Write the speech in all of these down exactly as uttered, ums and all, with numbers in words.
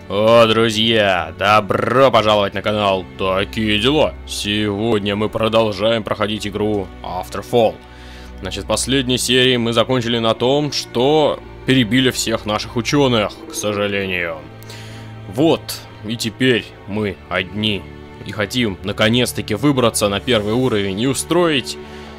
О, друзья, добро пожаловать на канал Такие Дела. Сегодня мы продолжаем проходить игру Afterfall. Значит, в последней серии мы закончили на том, что перебили всех наших ученых, к сожалению. Вот, и теперь мы одни. И хотим, наконец-таки, выбраться на первый уровень и устроить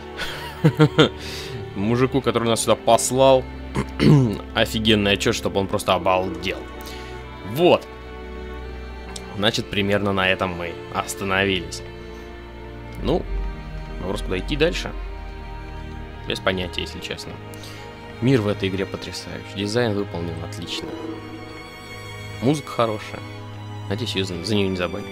мужику, который нас сюда послал, офигенный отчет, чтобы он просто обалдел. Вот. Значит, примерно на этом мы остановились. Ну, вопрос, куда идти дальше? Без понятия, если честно. Мир в этой игре потрясающий. Дизайн выполнен отлично. Музыка хорошая. Надеюсь, ее за, за нее не забыли.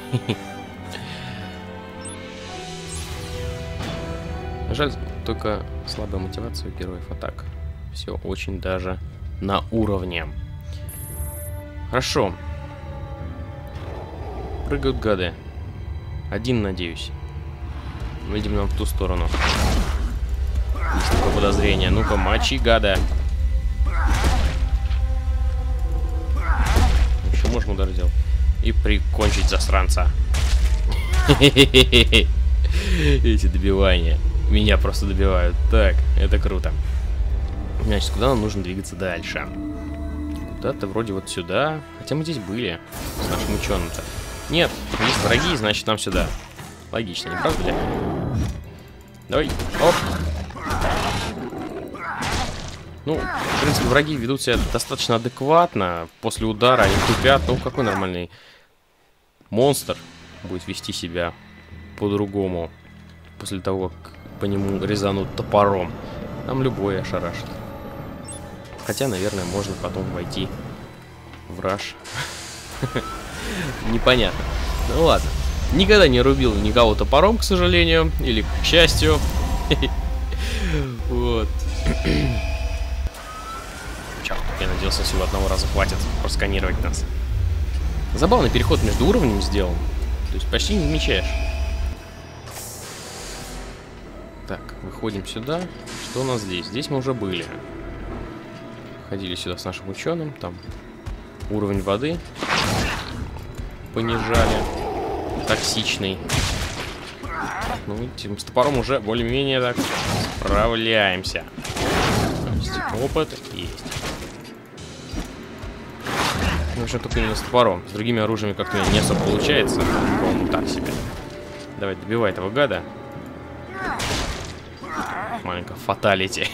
Жаль, только слабая мотивация у героев, а так все очень даже на уровне. Хорошо. Прыгают гады. Один, надеюсь. Выйдем нам в ту сторону. Есть такое подозрение. Ну-ка, мочи, гада. Еще можем удар сделать. И прикончить засранца. Эти добивания. Меня просто добивают. Так, это круто. Значит, куда нам нужно двигаться дальше? Куда-то вроде вот сюда. Хотя мы здесь были с нашим ученым-то. Нет, есть враги, значит нам сюда. Логично, не правда ли? Давай, оп. Ну, в принципе, враги ведут себя достаточно адекватно. После удара они тупят. Ну, какой нормальный монстр будет вести себя по-другому после того, как по нему резанут топором. Там любой ошарашит. Хотя, наверное, можно потом войти в раш. Непонятно. Ну ладно. Никогда не рубил никого топором, к сожалению. Или к счастью. Вот. Черт, я надеялся, всего одного раза хватит просканировать нас. Забавный переход между уровнями сделан. То есть почти не замечаешь. Так, выходим сюда. Что у нас здесь? Здесь мы уже были. Ходили сюда с нашим ученым. Там уровень воды понижали. Токсичный. Ну, видите, с топором уже более-менее так справляемся. Есть опыт есть. В общем, только именно с топором. С другими оружиями как-то не особо получается. По-моему, так себе. Давай, добивай этого гада. Маленькая фаталити.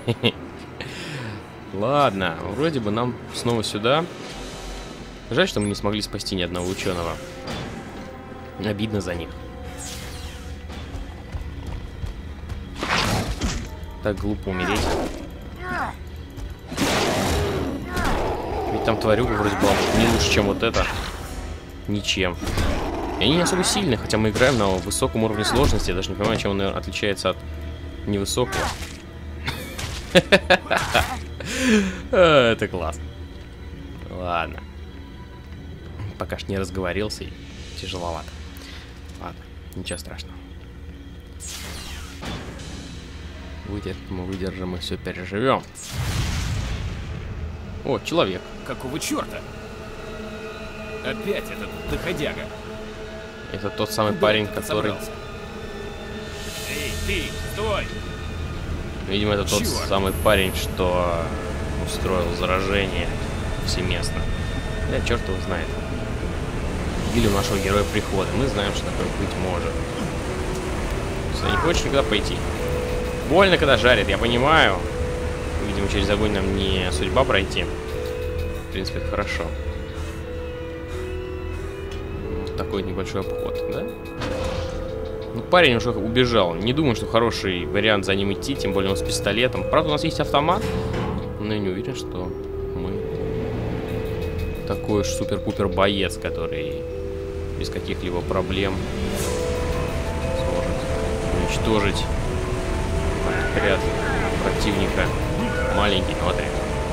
Ладно, вроде бы нам снова сюда. Жаль, что мы не смогли спасти ни одного ученого. Обидно за них. Так глупо умереть. Ведь там тварюга вроде была не лучше, чем вот это. Ничем. И они не особо сильные, хотя мы играем на высоком уровне сложности. Я даже не понимаю, чем он, наверное, отличается от невысокого. Это классно. Ладно. Пока что не разговорился и тяжеловато. Ладно, ничего страшного. Вытерпим, мы выдержим и все переживем. О, человек. Какого черта? Опять этот доходяга. Это тот самый Куда парень, который... Собрался? Эй, ты, стой! Видимо, это тот Черт. самый парень, что устроил заражение повсеместно. Да, черт его знает. Или у нашего героя прихода. Мы знаем, что такое быть может. Что, не хочешь никуда пойти? Больно, когда жарит, я понимаю. Видимо, через огонь нам не судьба пройти. В принципе, это хорошо. Вот такой небольшой обход, да? Ну, парень уже убежал. Не думаю, что хороший вариант за ним идти, тем более он с пистолетом. Правда, у нас есть автомат, но я не уверен, что мы такой уж супер-пупер боец, который без каких-либо проблем сможет уничтожить отряд противника. Маленький, но отряд.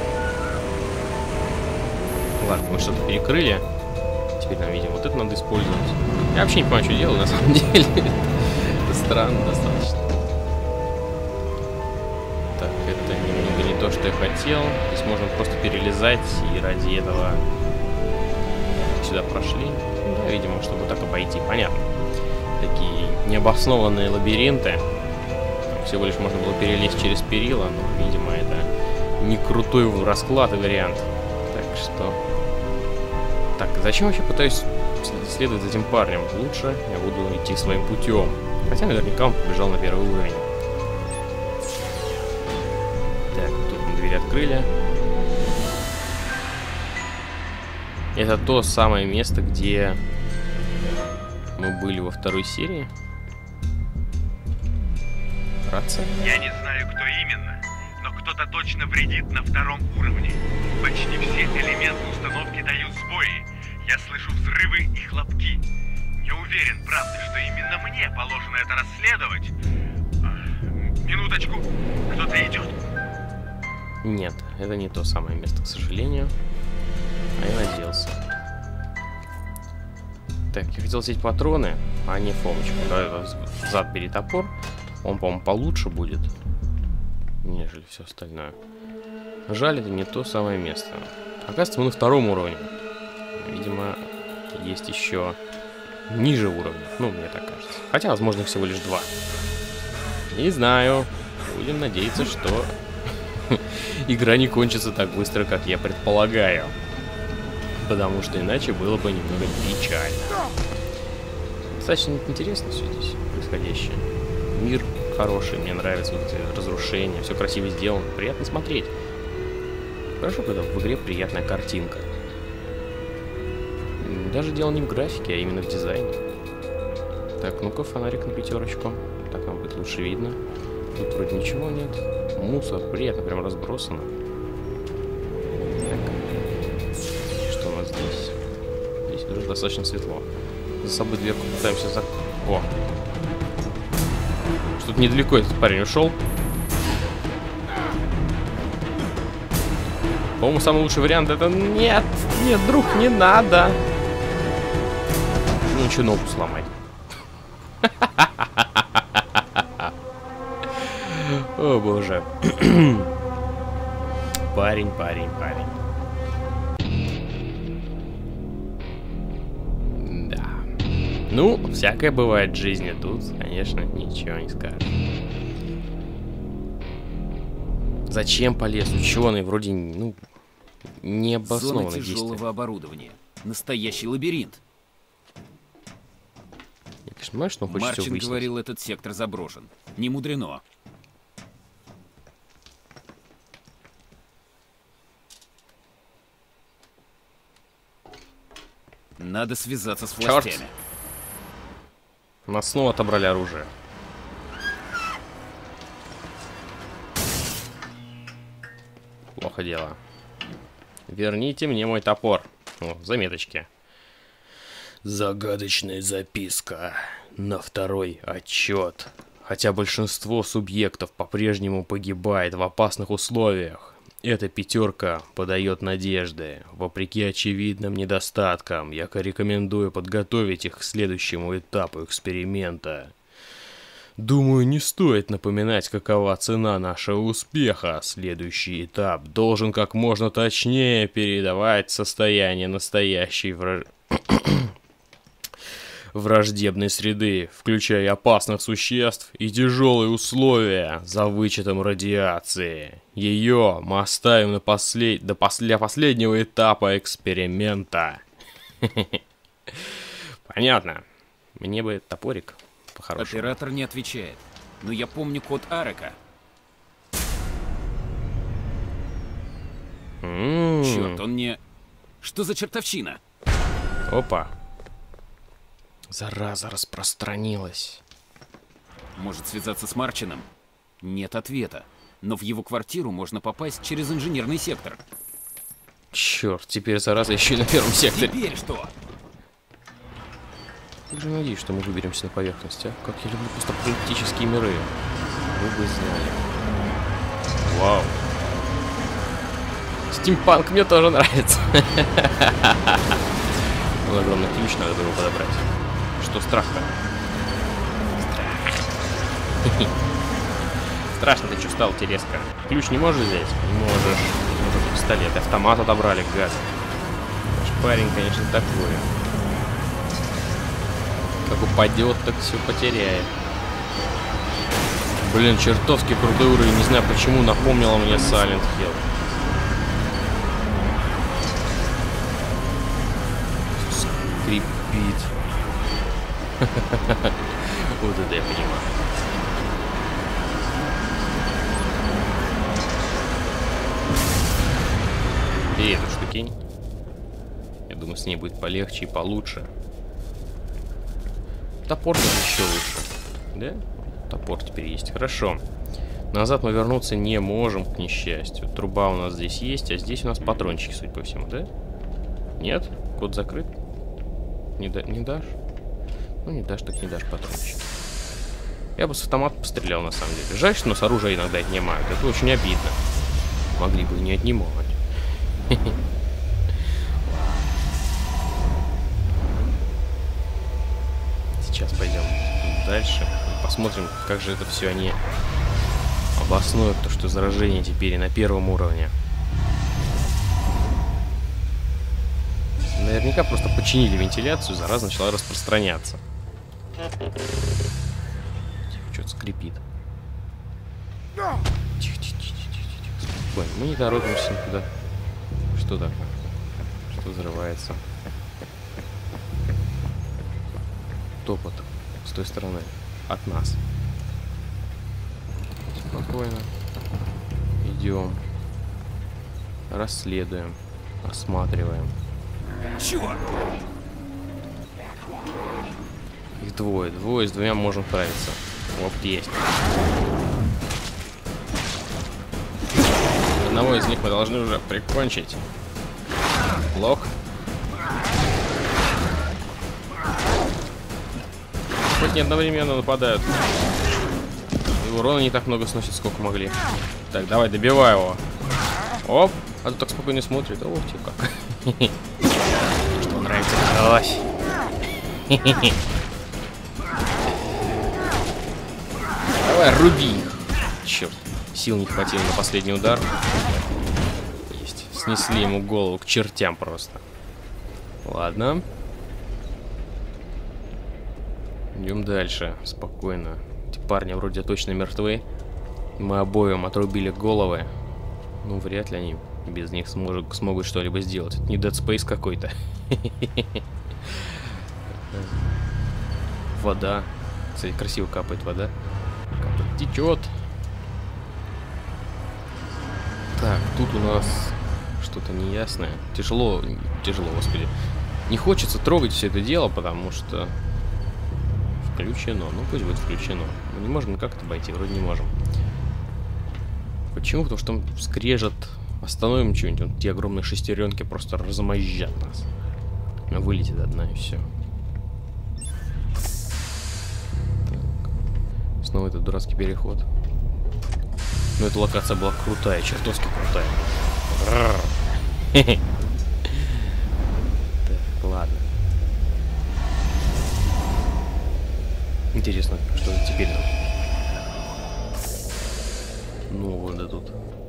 Ладно, мы что-то перекрыли. Теперь нам, видимо, вот это надо использовать. Я вообще не понимаю, что делаю, на самом деле. Это странно достаточно. Так, это немного не то, что я хотел. Здесь можно просто перелезать и ради этого сюда прошли. Да, видимо, чтобы так обойти. Понятно. Такие необоснованные лабиринты. Всего лишь можно было перелезть через перила, но, видимо, это не крутой расклад и вариант. Так что... Так, зачем вообще пытаюсь следовать за этим парнем? Лучше я буду идти своим путем. Хотя наверняка он побежал на первый уровень. Так, тут мы дверь открыли. Это то самое место, где мы были во второй серии. Рация? Я не знаю, кто именно, но кто-то точно вредит на втором уровне. Почти все элементы установки дают сбои. Я слышу взрывы и хлопки. Не уверен, правда, что именно мне положено это расследовать. Минуточку, кто-то идет. Нет, это не то самое место, к сожалению. А я надеялся. Так, я хотел взять патроны, а не фомочку. Давай зад бери топор. Он, по-моему, получше будет, нежели все остальное. Жаль, это не то самое место. Оказывается, мы на втором уровне. Видимо, есть еще ниже уровня. Ну, мне так кажется. Хотя, возможно, всего лишь два. Не знаю. Будем надеяться, что игра не кончится так быстро, как я предполагаю. Потому что иначе было бы немного печально. Достаточно интересно все здесь происходящее. Мир хороший, мне нравятся вот эти разрушения, все красиво сделано, приятно смотреть. Хорошо, когда в игре приятная картинка. Даже дело не в графике, а именно в дизайне. Так, ну-ка, фонарик на пятерочку. Так нам будет лучше видно. Тут вроде ничего нет. Мусор, приятно, прям разбросано. Так. Что у нас здесь? Здесь уже достаточно светло. За собой дверку пытаемся за... О! Что-то недалеко этот парень ушел. По-моему, самый лучший вариант это... Нет! Нет, друг, не надо! Ну, что, ногу сломай. О, боже. Парень, парень, парень. Да. Ну, всякое бывает в жизни. Тут, конечно, ничего не скажешь. Зачем полез ученый? Вроде, ну, необоснованно Зона тяжелого действие. оборудования. Настоящий лабиринт. Я, конечно, понимаю, что он хочет всё Марчин выяснить. говорил, этот сектор заброшен. Не мудрено. Надо связаться с Чёрт. властями. У нас снова отобрали оружие. Плохо дело. Верните мне мой топор. О, заметочки. Загадочная записка на второй отчет. Хотя большинство субъектов по-прежнему погибает в опасных условиях, эта пятерка подает надежды. Вопреки очевидным недостаткам, я рекомендую подготовить их к следующему этапу эксперимента. Думаю, не стоит напоминать, какова цена нашего успеха. Следующий этап должен как можно точнее передавать состояние настоящей враж... враждебной среды, включая опасных существ и тяжелые условия за вычетом радиации. Ее мы оставим на послед... до пос... для последнего этапа эксперимента. Понятно. Мне бы топорик. По-хорошему. Оператор не отвечает. Но я помню код Арека. М-м. Черт, он не... Что за чертовщина? Опа. Зараза распространилась. Может связаться с Марчином? Нет ответа. Но в его квартиру можно попасть через инженерный сектор. Черт, теперь зараза еще и на первом секторе. Теперь что? Я же надеюсь, что мы выберемся на поверхность, а? Как я люблю постапокалиптические миры. Вы бы знали. Вау. Стимпанк мне тоже нравится. Ну, огромный ключ, надо было подобрать. Что страх-то? Страх. Страшно ты что стал, телеска? Ключ не можешь взять? Не можешь. Вот этот пистолет. Автомат отобрали, гад. парень, конечно, такой. Как упадет, так все потеряет. Блин, чертовски крутой уровень. Не знаю, почему напомнила мне Silent Hill. Скрипит. Вот это я понимаю. И эту штукень. Я думаю, с ней будет полегче и получше. Топор еще лучше. Да? Топор теперь есть. Хорошо. Назад мы вернуться не можем, к несчастью. Труба у нас здесь есть, а здесь у нас патрончики, судя по всему, да? Нет? Код закрыт? Не, да, не дашь? Ну, не дашь, так не дашь патрончики. Я бы с автомата пострелял, на самом деле. Жаль, что нас оружие иногда отнимают. Это очень обидно. Могли бы и не отнимать. Сейчас пойдем дальше. Посмотрим, как же это все они обоснуют, то, что заражение теперь и на первом уровне. Наверняка просто починили вентиляцию, зараза начала распространяться. Что-то скрипит. Тихо, тихо, тихо, тихо, тихо. Спокойно, мы не торопимся никуда. Что такое? Что взрывается? Топот с той стороны. От нас. Спокойно. Идем. Расследуем. Осматриваем. Чего? Их двое. Двое, с двумя можем справиться. Вот есть. Одного из них мы должны уже прикончить. Лок. Хоть не одновременно нападают. И урона не так много сносит, сколько могли. Так, давай, добивай его. Оп. А тут так спокойно смотрит. Ох, тебе как. Что нравится кровь. Давай, руби их. Черт. Сил не хватило на последний удар. Есть. Снесли ему голову к чертям просто. Ладно. Идем дальше. Спокойно. Эти парни вроде точно мертвы. Мы обоим отрубили головы. Ну, вряд ли они без них смогут, смогут что-либо сделать. Это не Dead Space какой-то. Вода. Кстати, красиво капает вода. Капает, течет. Так, тут у нас что-то неясное. Тяжело, тяжело, господи. Не хочется трогать все это дело, потому что включено. Ну, пусть будет включено. Мы не можем как-то обойти, вроде не можем. Почему? Потому что там скрежет. Остановим что-нибудь. Вот те огромные шестеренки просто размозжат нас. Вылетит одна и все. Так. Снова этот дурацкий переход. Но эта локация была крутая, чертовски крутая. Так, ладно. Интересно, что теперь нам нового дадут.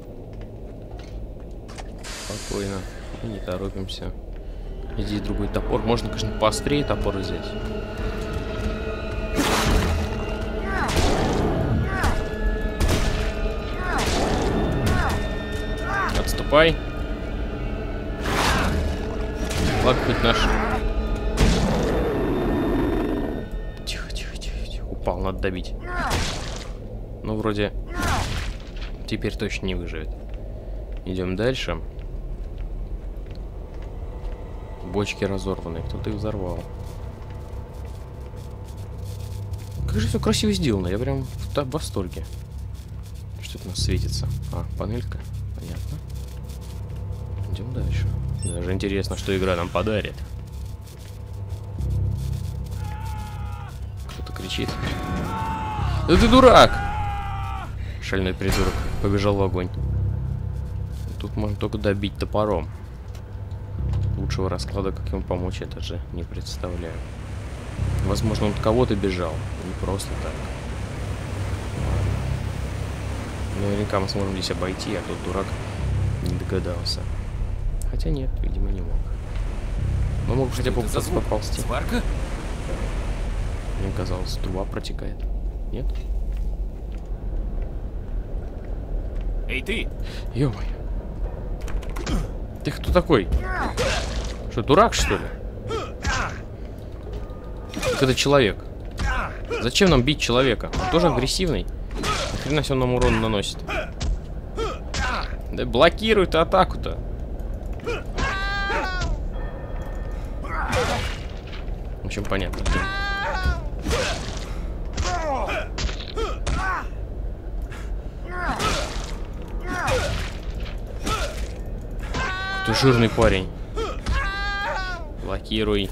Спокойно, не торопимся. Здесь другой топор. Можно, конечно, поострее топор взять. Отступай. Ладно, хоть наш. Тихо, тихо, тихо, тихо. Упал, надо добить. Ну, вроде теперь точно не выживет. Идем дальше. Бочки разорваны. Кто-то их взорвал. Как же все красиво сделано. Я прям в, в восторге. Что-то у нас светится. А, панелька. Понятно. Идем дальше. Даже интересно, что игра нам подарит. Кто-то кричит. Да ты дурак! Шальной придурок. Побежал в огонь. Тут можно только добить топором. Лучшего расклада, как ему помочь, это же не представляю. Возможно, он от кого-то бежал. Не просто так. Наверняка мы сможем здесь обойти, а тот дурак не догадался. Хотя нет, видимо, не мог. Ну, мог хотя бы просто поползти. Сварка? Мне казалось, труба протекает. Нет? Эй, ты! Ё-моё. Ты кто такой? Что, дурак, что ли? Так это человек. Зачем нам бить человека? Он тоже агрессивный. Нахрена себе он нам урон наносит? Да блокируй ты атаку-то. В общем, понятно. Ты жирный парень. Блокируй.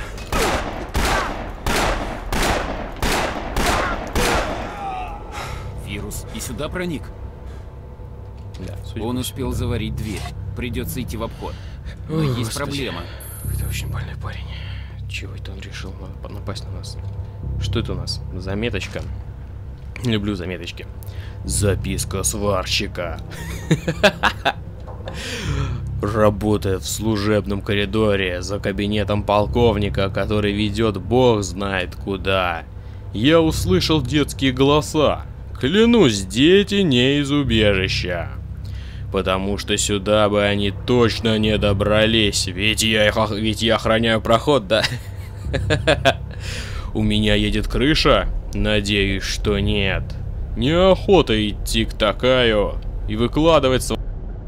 Вирус и сюда проник. Да, судя Он по успел всему, заварить дверь. Придется идти в обход. да. Но Ой, есть господи. проблема. Это очень больной парень. Чего это он решил напасть на нас? Что это у нас? Заметочка. Люблю заметочки. Записка сварщика. Работает в служебном коридоре за кабинетом полковника, который ведет бог знает куда. Я услышал детские голоса. Клянусь, дети не из убежища. Потому что сюда бы они точно не добрались. Ведь я, их, ведь я охраняю проход, да? У меня едет крыша? Надеюсь, что нет. Неохота идти к Такаю и выкладывать свои...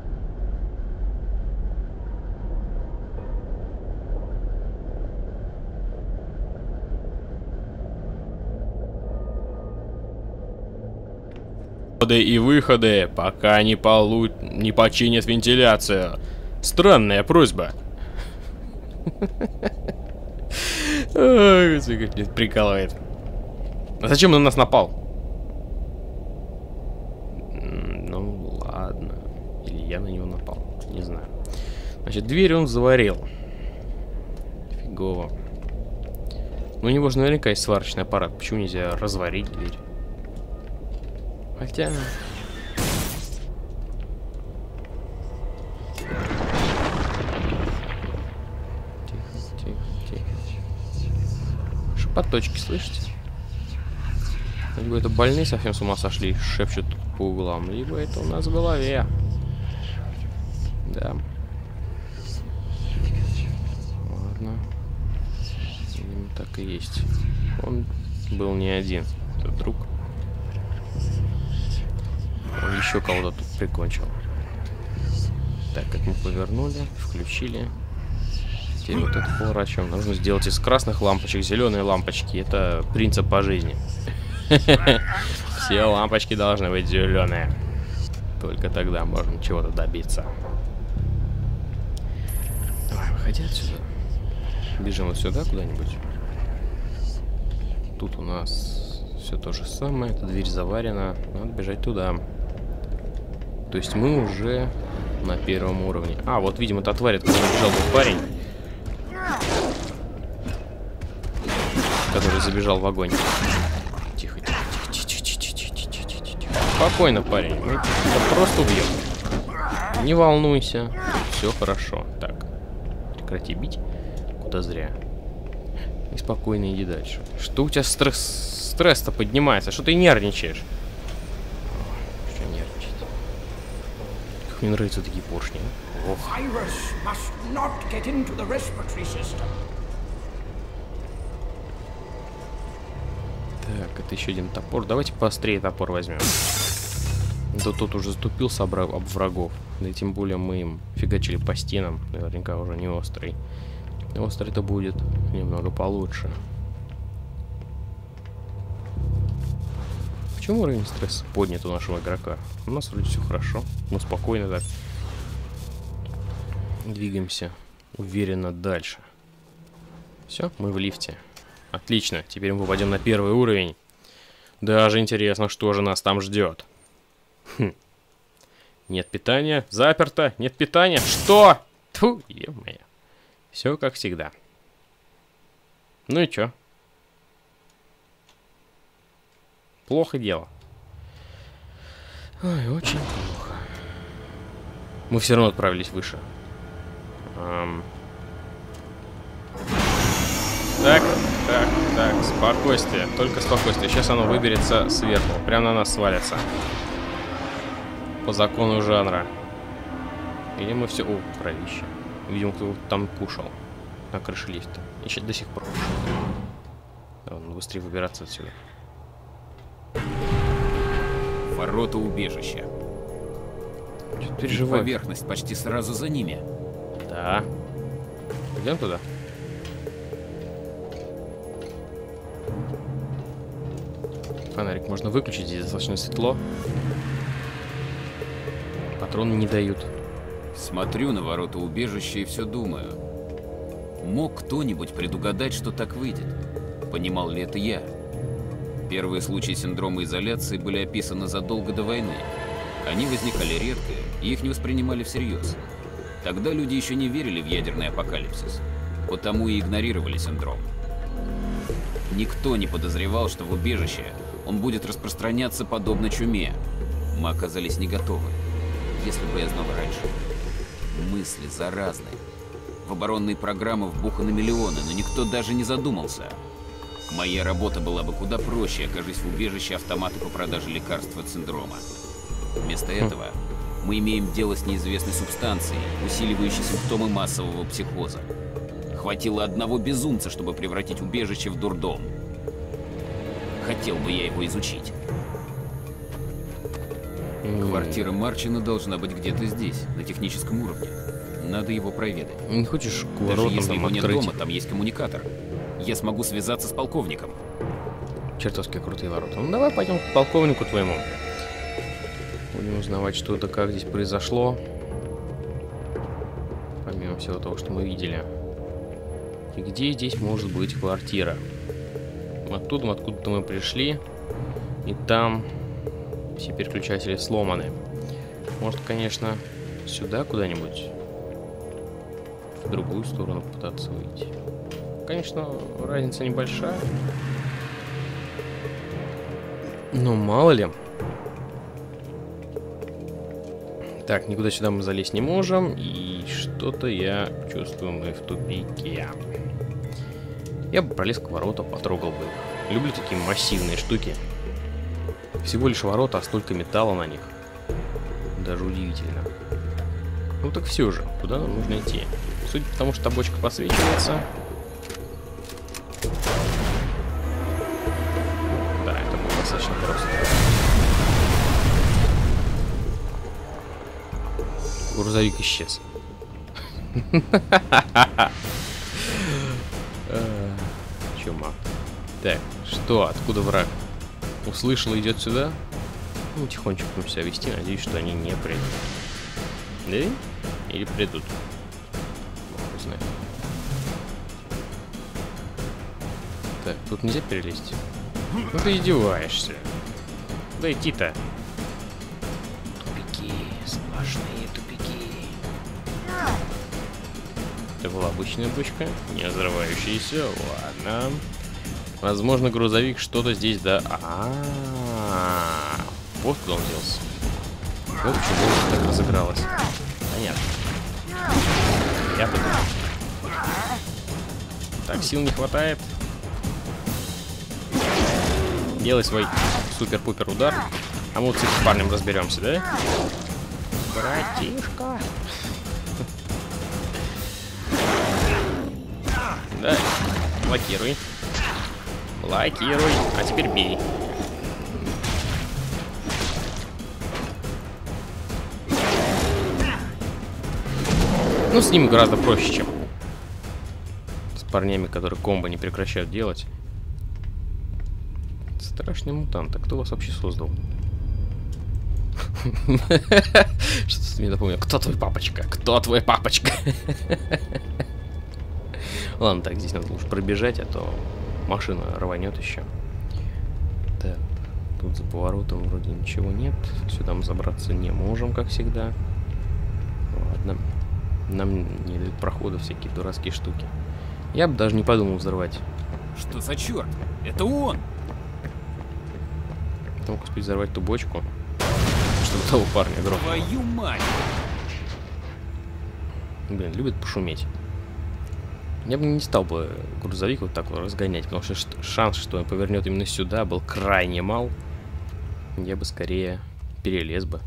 и выходы, пока не, полу... не починят вентиляцию. Странная просьба. Ой, как меня прикалывает. А зачем он на нас напал? Ну, ладно. Или я на него напал. Не знаю. Значит, дверь он заварил. Фигово. Ну, у него же наверняка есть сварочный аппарат. Почему нельзя разварить дверь? Хотя... Тихо, тихо, тихо. Шепоточки, слышите? Либо это больные совсем с ума сошли, шепчут по углам, либо это у нас в голове. Да. Ладно. Видимо, так и есть. Он был не один. Это друг. Он еще кого-то тут прикончил. Так, как мы повернули, включили. Теперь вот это поворачиваем. Нужно сделать из красных лампочек зеленые лампочки. Это принцип по жизни. Все лампочки должны быть зеленые. Только тогда можно чего-то добиться. Давай, выходи отсюда. Бежим вот сюда куда-нибудь. Тут у нас все то же самое. Эта дверь заварена. Надо бежать туда. То есть мы уже на первом уровне. А, вот, видимо, та тварь, откуда забежал тот парень. Который забежал в огонь. Тихо, тихо, тихо, тихо, тихо, тихо, тихо, тихо, тихо. Спокойно, парень. Мы тебя просто убьем. Не волнуйся. Все хорошо. Так. Прекрати бить. Куда зря. И спокойно иди дальше. Что у тебя стресс... стресс-то поднимается? Что ты нервничаешь? Что нервничать? Как мне нравятся такие поршни. Ох. Так, это еще один топор. Давайте поострее топор возьмем. Да тот уже затупился об, об врагов. Да и тем более мы им фигачили по стенам. Наверняка уже не острый. Острый-то будет немного получше. Почему уровень стресса поднят у нашего игрока? У нас вроде все хорошо. Мы спокойно так двигаемся уверенно дальше. Все, мы в лифте. Отлично, теперь мы попадем на первый уровень. Даже интересно, что же нас там ждет. Хм. Нет питания, заперто, нет питания. Что? Тьфу, е-мое. Все как всегда. Ну и чё? Плохо дело. Ой, очень плохо. Мы все равно отправились выше. Эм... Так, так, так, спокойствие, только спокойствие. Сейчас оно выберется сверху, прямо на нас свалится. По закону жанра. Или мы все... О, кровище. Видимо, кто там кушал. На крыше лифта. И сейчас до сих пор кушает. Надо быстрее выбираться отсюда. Ворота убежища. Что-то И переживаю. поверхность почти сразу за ними. Да. Идем туда. Фонарик можно выключить, здесь достаточно светло. Патроны не дают. Смотрю на ворота убежища и все думаю. Мог кто-нибудь предугадать, что так выйдет? Понимал ли это я? Первые случаи синдрома изоляции были описаны задолго до войны. Они возникали редко, и их не воспринимали всерьез. Тогда люди еще не верили в ядерный апокалипсис, потому и игнорировали синдром. Никто не подозревал, что в убежище он будет распространяться подобно чуме. Мы оказались не готовы, если бы я знал раньше. Мысли заразные. В оборонные программы вбуханы миллионы, но никто даже не задумался. Моя работа была бы куда проще, окажись в убежище автоматы по продаже лекарств от синдрома. Вместо этого мы имеем дело с неизвестной субстанцией, усиливающей симптомы массового психоза. Хватило одного безумца, чтобы превратить убежище в дурдом. Хотел бы я его изучить. Квартира Марчина должна быть где-то здесь, на техническом уровне. Надо его проведать. Не хочешь к Даже воротам если там его нет открыть? дома, там есть коммуникатор. Я смогу связаться с полковником. Чертовски крутые ворота. Ну давай пойдем к полковнику твоему. Будем узнавать, что это, как здесь произошло. Помимо всего того, что мы видели. И где здесь может быть квартира? Оттуда, откуда-то мы пришли. И там все переключатели сломаны. Может, конечно, сюда куда-нибудь? В другую сторону попытаться выйти. Конечно, разница небольшая. Но мало ли. Так, никуда сюда мы залезть не можем. И что-то я чувствую, мы в тупике. Я бы пролез к воротам, потрогал бы их. Люблю такие массивные штуки. Всего лишь ворота, а столько металла на них. Даже удивительно. Ну так все же, куда нам нужно идти? Судя по тому, что бочка посвечивается. Да, это было достаточно просто. Грузовик исчез. Чума. Так, что? Откуда враг? Услышал, идет сюда? Ну, тихонечко будем себя вести. Надеюсь, что они не придут. Да? Или придут? Бог знает. Так, тут нельзя перелезть. Ну ты издеваешься. Куда идти-то? Тупики, сплошные тупики. Это была обычная бочка, не взрывающаяся. Ладно. Возможно, грузовик что-то здесь, да. А-а-а. Вот куда он делся. Вот почему так разыгралось. Понятно. Я тут. Так, сил не хватает. Делай свой супер-пупер удар. А мы вот с этим парнем разберемся, да? Братишка. Да, блокируй. Блокируй. А теперь бей. Ну, с ним гораздо проще, чем с парнями, которые комбо не прекращают делать. Страшный мутант. А кто вас вообще создал? Что-то мне напомнил. Кто твой папочка? Кто твой папочка? Ладно, так, здесь надо лучше пробежать, а то машина рванет еще. Так, тут за поворотом вроде ничего нет. Сюда мы забраться не можем, как всегда. Ладно. Нам не дают прохода всякие дурацкие штуки. Я бы даже не подумал взорвать. Что за черт? Это он! Я мог успеть взорвать ту бочку, чтобы того парня грохнул. Твою мать! Блин, любит пошуметь. Я бы не стал бы грузовик вот так вот разгонять, потому что шанс, что он повернет именно сюда, был крайне мал. Я бы скорее перелез бы.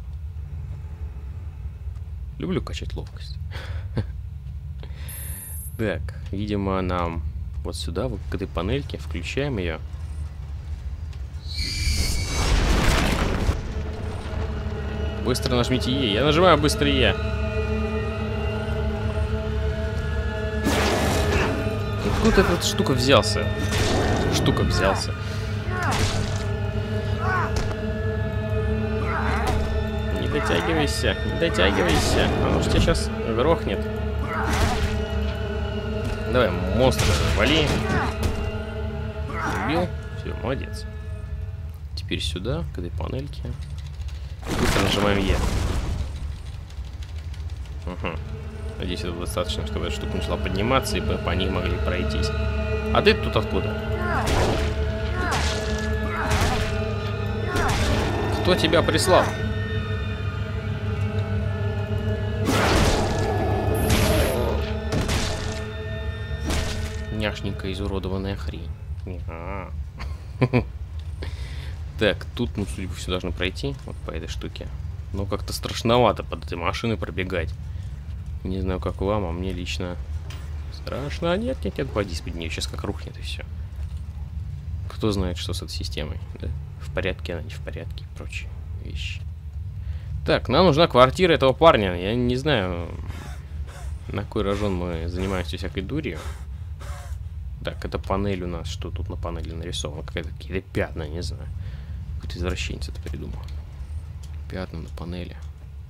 Люблю качать ловкость. Так, видимо, нам вот сюда, вот к этой панельке, включаем ее. Быстро нажмите Е. Я нажимаю быстро Е. Откуда эта штука взялся? Штука взялся. Не дотягивайся, не дотягивайся. Оно же тебя сейчас грохнет. Давай, монстр, вали. Убил. Все, молодец. Теперь сюда, к этой панельке. Быстро нажимаем Е. Угу. Надеюсь, это достаточно, чтобы эта штука начала подниматься, и мы по ней могли пройтись. А ты тут откуда? Кто тебя прислал? Няшненькая изуродованная хрень. А -а -а. Так, тут, ну, судя по всему, должны пройти вот по этой штуке. Но как-то страшновато под этой машиной пробегать. Не знаю, как вам, а мне лично страшно. А нет, нет, нет, поди из-под нее сейчас как рухнет и все. Кто знает, что с этой системой, да? В порядке она, не в порядке и прочие вещи. Так, нам нужна квартира этого парня. Я не знаю, на кой рожон мы занимаемся всякой дурью. Так, это панель у нас. Что тут на панели нарисовано? Какие-то пятна, не знаю. Какой-то извращенец это придумал. Пятна на панели.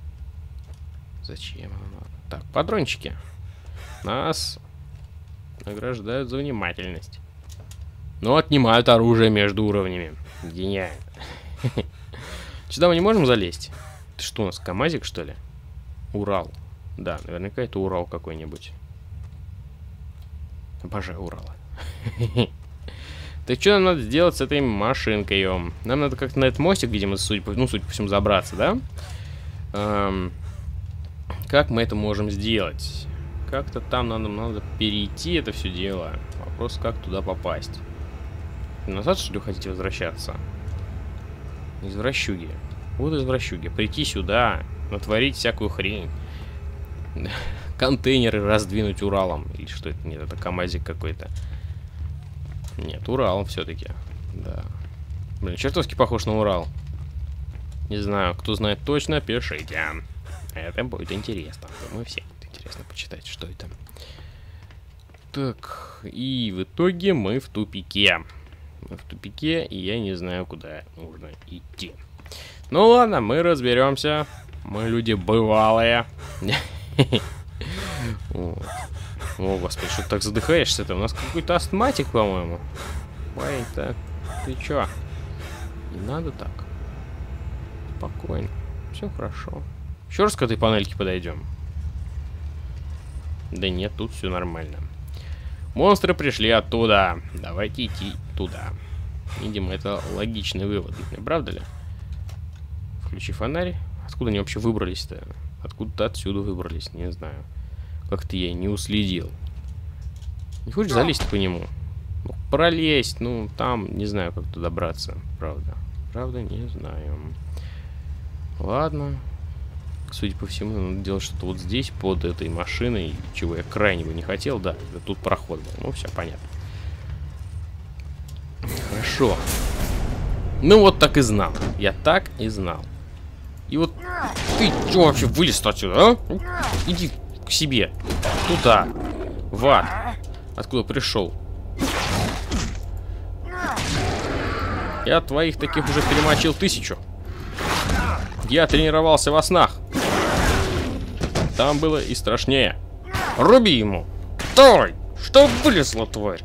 Зачем оно надо? Так, патрончики. Нас награждают за внимательность. Но отнимают оружие между уровнями. Гениально. Сюда мы не можем залезть? Это что у нас, КамАЗик, что ли? Урал. Да, наверняка это Урал какой-нибудь. Обожаю Урала. Так что нам надо сделать с этой машинкой? -ом? Нам надо как-то на этот мостик, видимо, судя по, ну, судя по всему, забраться, да? Эм, как мы это можем сделать? Как-то там нам надо перейти это все дело. Вопрос, как туда попасть. Назад, что ли, хотите возвращаться? Извращуги. Вот извращуги. Прийти сюда, натворить всякую хрень. Контейнеры раздвинуть Уралом. Или что это? Нет, это КамАЗик какой-то. Нет, Урал все-таки. Да. Блин, чертовски похож на Урал. Не знаю, кто знает точно, пишите. Это будет интересно. Думаю, всем будет интересно почитать, что это. Так, и в итоге мы в тупике. Мы в тупике, и я не знаю, куда нужно идти. Ну ладно, мы разберемся. Мы люди бывалые. О, господи, что ты так задыхаешься-то? У нас какой-то астматик, по-моему. Парень-то, ты чё? Не надо так. Спокойно. Все хорошо. Еще раз к этой панельке подойдем. Да нет, тут все нормально. Монстры пришли оттуда. Давайте идти туда. Видимо, это логичный вывод. Не правда ли? Включи фонарь. Откуда они вообще выбрались-то? Откуда-то отсюда выбрались, не знаю. Как-то я не уследил. Не хочешь залезть по нему? Ну, пролезть, ну, там, не знаю, как туда добраться. Правда. Правда, не знаю. Ладно. Судя по всему, надо делать что-то вот здесь, под этой машиной, чего я крайне бы не хотел. Да, тут проход был. Ну, все понятно. Хорошо. Ну, вот так и знал. Я так и знал. И вот ты что вообще вылез отсюда, а? Иди к себе. Туда. В ад. Откуда пришел? Я твоих таких уже перемочил тысячу. Я тренировался во снах. Там было и страшнее. Руби ему. Давай. Что вылезла, тварь?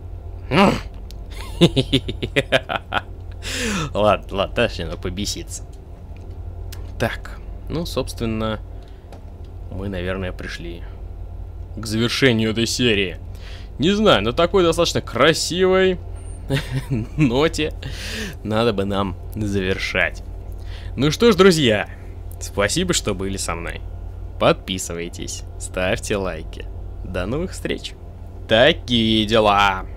Ладно, ладно, дальше надо побеситься. Так, ну, собственно, мы, наверное, пришли к завершению этой серии. Не знаю, на такой достаточно красивой ноте надо бы нам завершать. Ну что ж, друзья, спасибо, что были со мной. Подписывайтесь, ставьте лайки. До новых встреч! Такие дела.